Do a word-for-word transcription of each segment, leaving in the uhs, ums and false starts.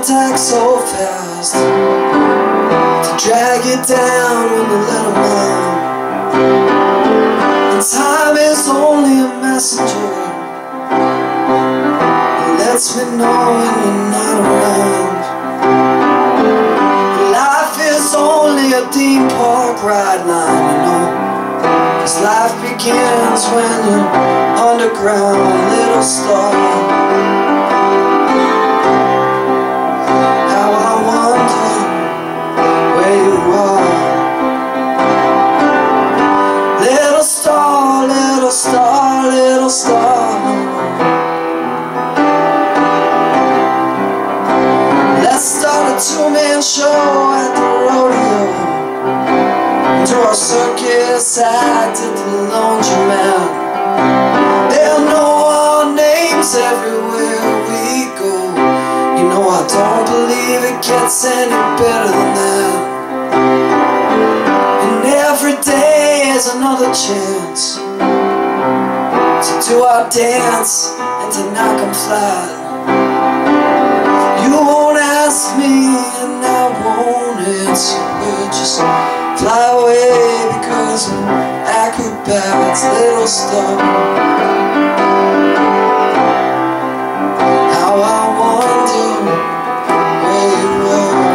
attack so fast to drag you down when you let them out. And time is only a messenger, it lets me know when you're not around. Life is only a theme park ride line, you know, 'cause life begins when you're underground, little star. How I wonder where you are. Little star, little star, little star. Let's start a two-man show at the rodeo, do our circus act at the laundromat. They'll know our names everywhere we go. You know I don't believe it gets any better than that. And every day is another chance to do our dance and to knock 'em flat. You won't ask me and I won't answer, we'll just fly away because we're acrobats, little star. How I wonder where you are.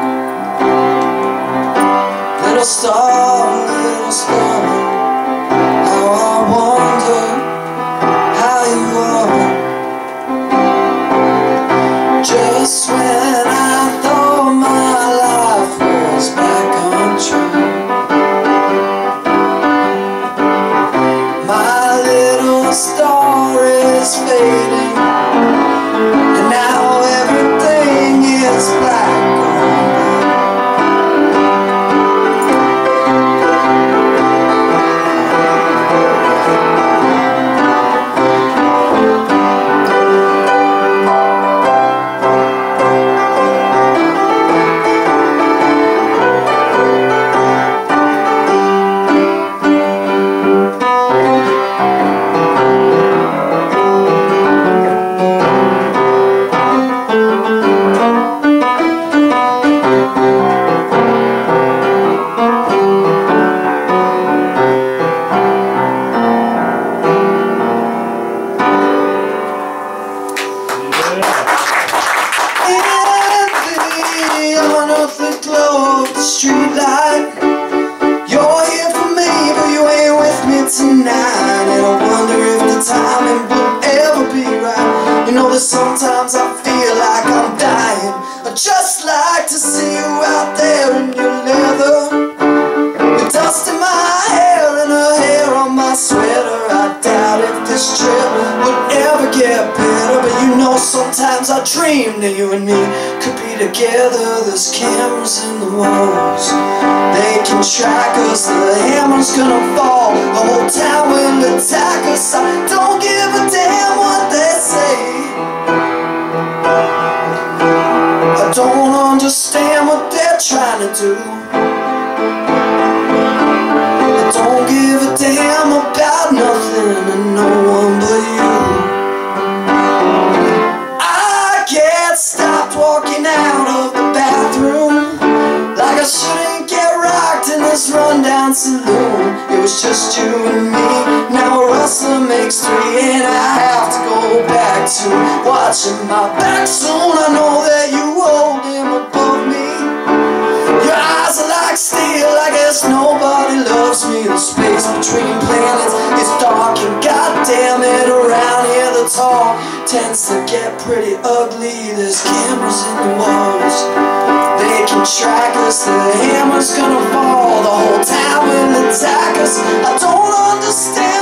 Little star, little star. How I wonder how you are. Just when I thought my life was back on track, my little star is fading, and now everything is black on black. The glow of the street light, you're here for me, but you ain't with me tonight. And I wonder if the timing will ever be right. You know that sometimes I feel like I'm dying. I'd just like to see you out there in your leather, with dust in my hair and her hair on my sweater. I doubt if this trip would ever get better, but you know sometimes I dream that you and me could be together. There's cameras in the walls, they can track us. The hammer's gonna fall, the whole town will attack us. I don't give a damn what they say. I don't understand what they're trying to do. I don't give a damn about nothing and no one but you. I get stopped walking out of the bathroom like I shouldn't get rocked in this rundown saloon. It was just you and me, now a rustler makes three, and I have to go back to watching my back soon. I know that you hold him above me, your eyes are like steel, I guess nobody loves me. The space between planets is dark, and goddamn it, around here the talk tends to get pretty ugly. There's cameras in the walls, they can track us. The hammer's gonna fall, the whole town will attack us. I don't understand